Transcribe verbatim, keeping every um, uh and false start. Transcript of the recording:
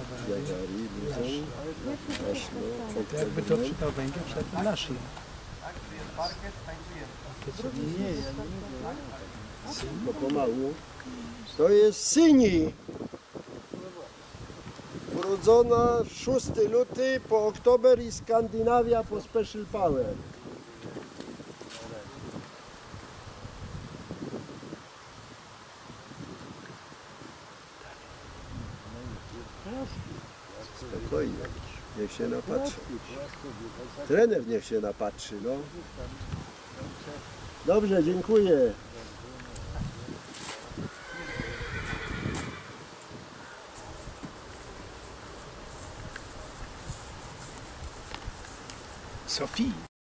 Jawari, Luzon, Oslo, Jakby to czytał Węgier, przed naszym. Nie, ja nie to pomału. To jest Syni. Urodzona szósty luty po oktober i Skandynawia po Special Power. Spokojnie, niech się napatrzy. Trener niech się napatrzy, no. Dobrze, dziękuję. Sofii.